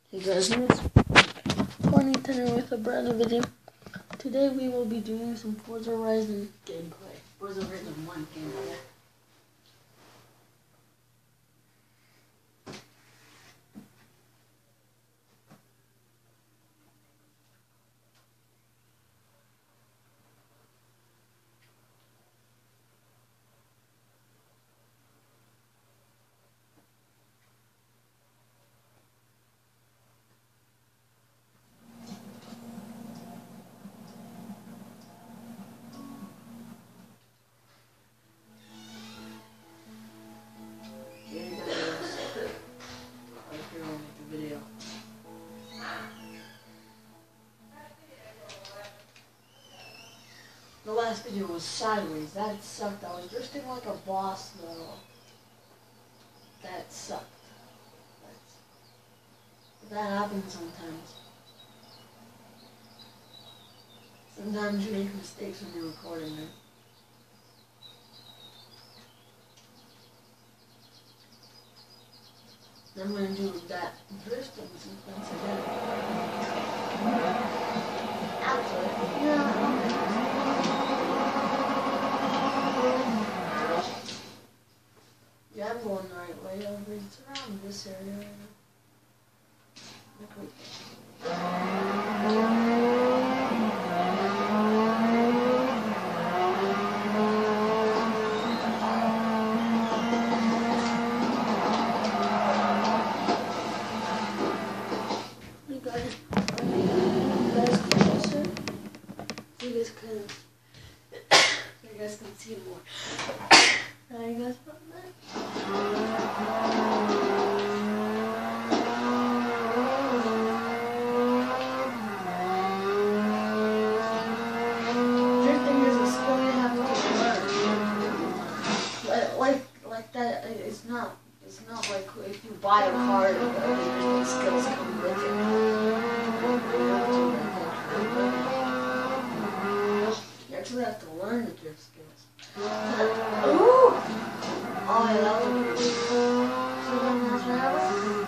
Hey guys, it's Funny Tenor with a brand new video. Today we will be doing some Forza Horizon gameplay. Forza Horizon 1 gameplay. The last video was sideways. That sucked. I was drifting like a boss though. That sucked. That happens sometimes. Sometimes you make mistakes when you're recording it. I'm going to do that drifting sequence again. Actually, yeah, I'm going the right way. It's around this area right now. You guys can see more. Now you guys want that? Drifting is a skill you have to learn. Like that, it's not like if you buy a car, the drifting skills come with it. You actually have to learn the drift skills. Ooh! Oh, yeah, that was a pretty good. So then that's what happened.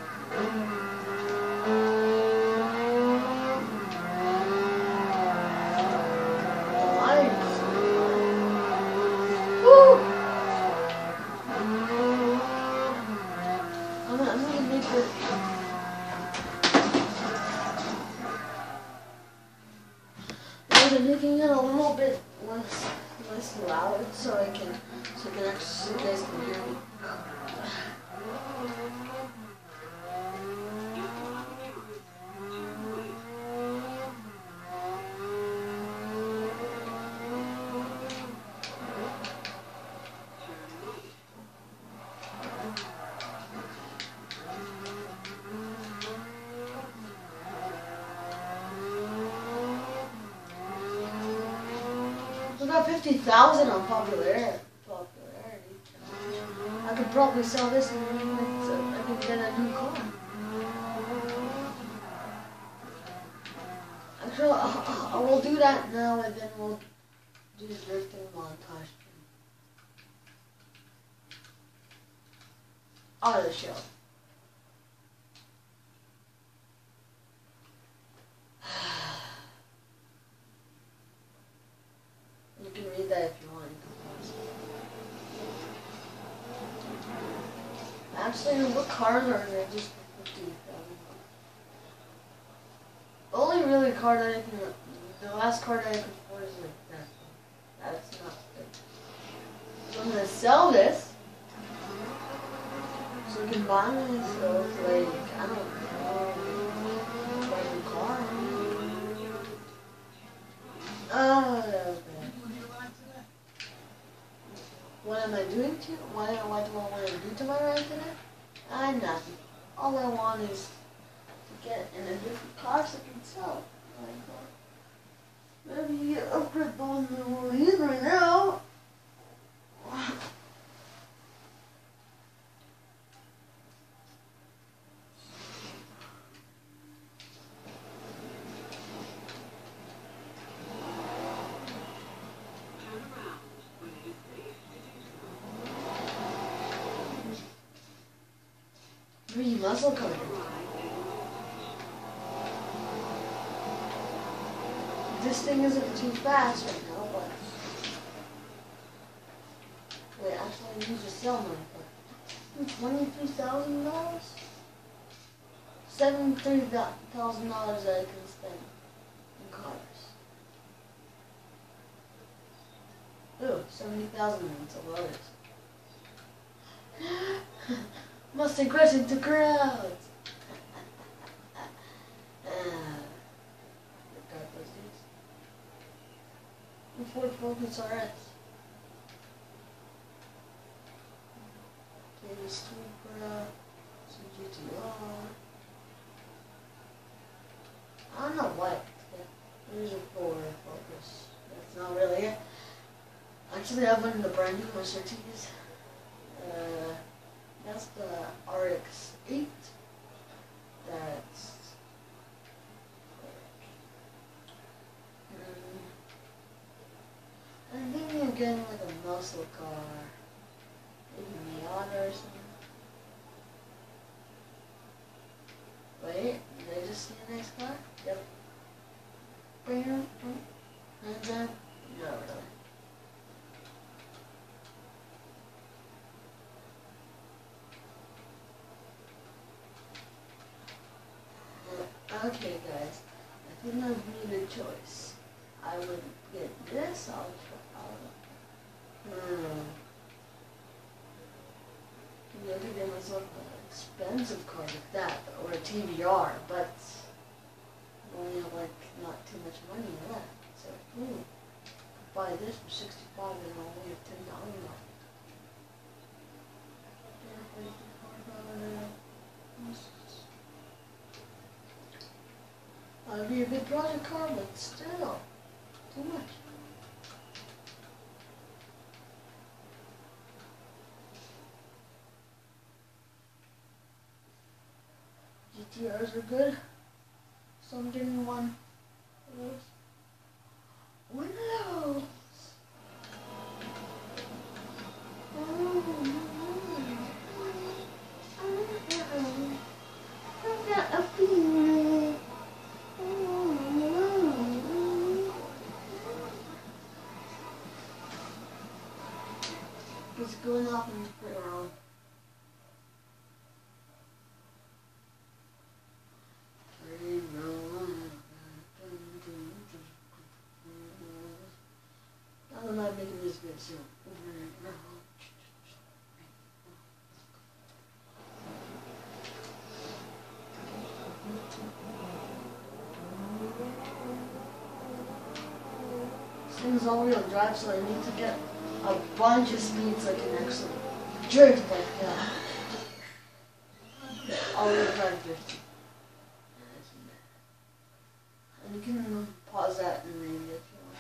Woo! I'm gonna make it. I'm making it a little bit less loud so you guys can hear me. We got 50,000 on popularity. I could probably sell this and I could get a new car. Actually, I will do that now and then we'll do the drifting montage. Out of the show. You can read that if you want. Actually, what cars are there? Just 50,000. The only really car that I can, the last car that I can afford is like that. That's not good. So I'm gonna sell this. So you can buy myself like, I don't know, buy a new car. Okay. What am I doing to? What do I want to do to my ride today? Nothing. All I want is to get in a different car so I can sell. Maybe upgrade those movies right now. Muscle car. This thing isn't too fast right now, but wait, actually I need to sell mine. $23,000? $73,000 that I can spend in cars. Ooh, 70,000 into others. Mustang crashing to crowds. Ford Focus RS. Toyota Supra, some GTR. I don't know what. There's a Ford Focus. That's not really it. Actually, I have one of the brand new Mercedes. That's the RX-8. That's I'm thinking of getting like a muscle car. Maybe Miata or something. Wait, did I just see a nice car? Yep. Bam, boom. Hands up. No, really. Okay, guys. I think I've made a choice. I would get this. Maybe I could get myself an expensive car like that, or a TVR, but I only have like not too much money left. So, buy this for $65 and I only have $10 left. That'd be a big project car, but still, too much. GTRs are good, so I'm getting one of those. Windows! I got a feeling. It's going off in the playground. I'm not making this good soon. This thing's all-wheel drive, so I need to get a bunch of speed so I can actually drift like that. All-wheel drive drifting. And you can pause that and read it if you want.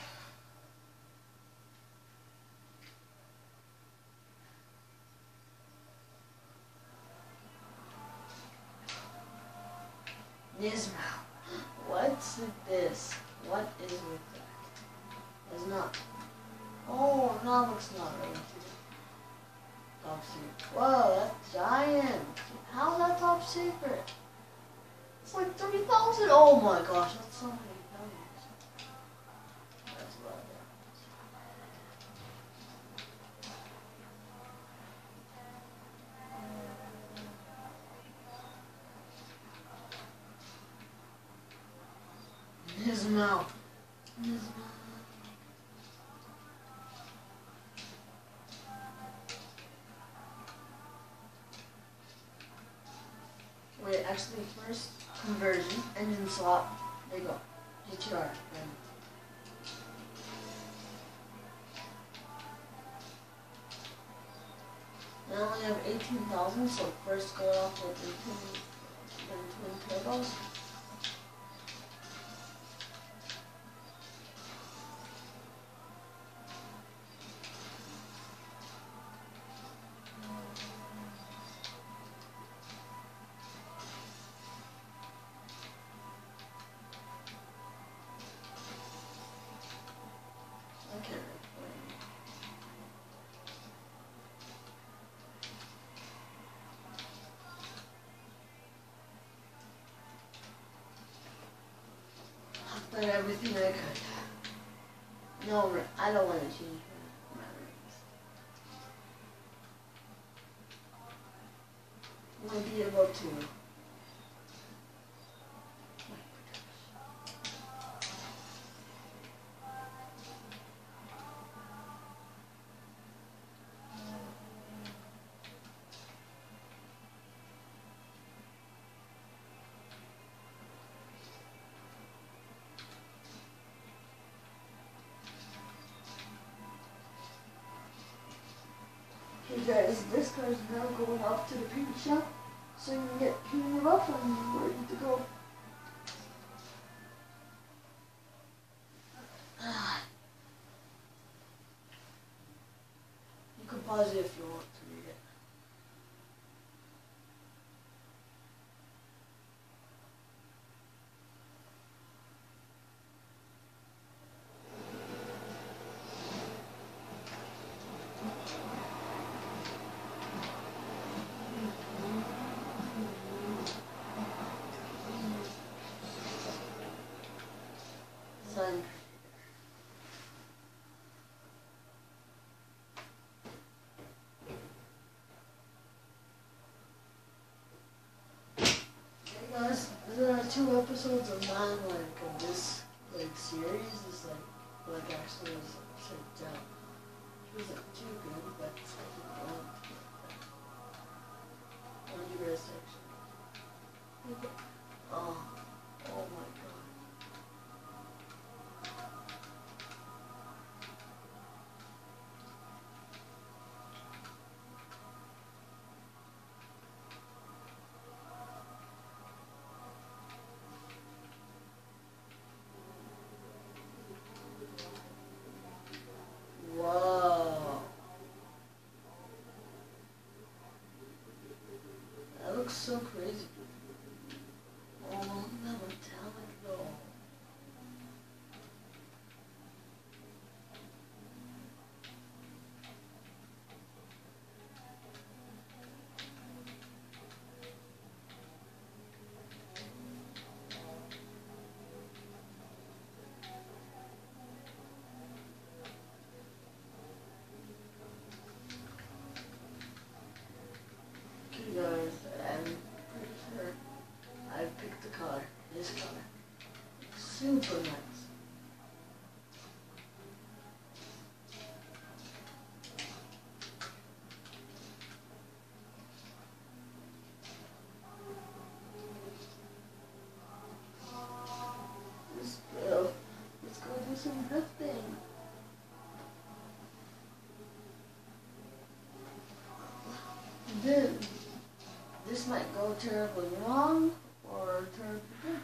Nismo. What's this? What is with that? It's not. Oh, no, it's not right. Top secret. Whoa, that's giant. How's that top secret? It's like 3,000. Oh my gosh, that's so many numbers. That's a lot of Nismo. Nismo. Wait, actually, first conversion, engine swap. There you go. GTR. I only have 18,000, so first go off with the twin turbos. I've done everything I could. No, I don't want to change my rings. Maybe about 2. Hey guys, this car is now going off to the paint shop, so you can get painted up and ready to go. You can pause it if you want to read it. Son. Hey guys, there are 2 episodes of mine of this series. This actually was checked out. It wasn't too good, but I didn't want you guys to actually. Oh my god. Wow. That looks so crazy. Oh, that metallic though. Guys, I'm pretty sure I picked the color. This color. Super nice. Let's go do some drifting. Dude. This might go terribly wrong or terribly good.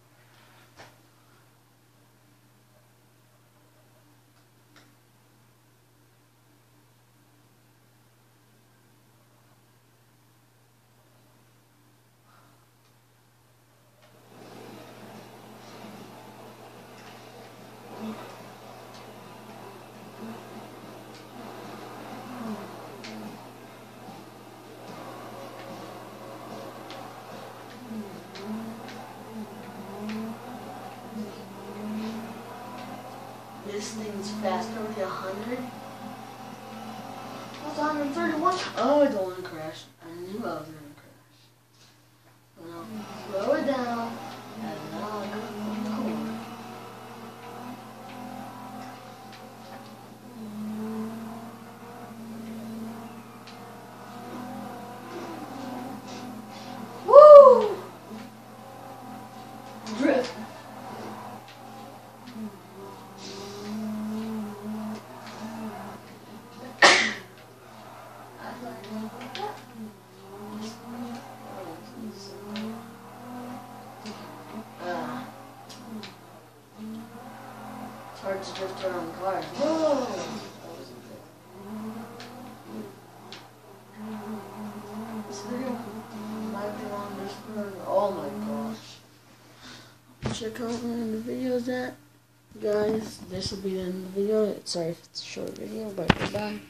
This thing's fast, already 100. That's 131. Oh, I don't want to crash. I knew I was going to crash. Well, slow it down, and now I'll go from the corner. Woo! Drift. It's hard to drift around cars. Whoa! That wasn't good. This video might be longer for, oh my gosh. Check out where the video's at. Guys, this will be the end of the video. Sorry if it's a short video, but goodbye.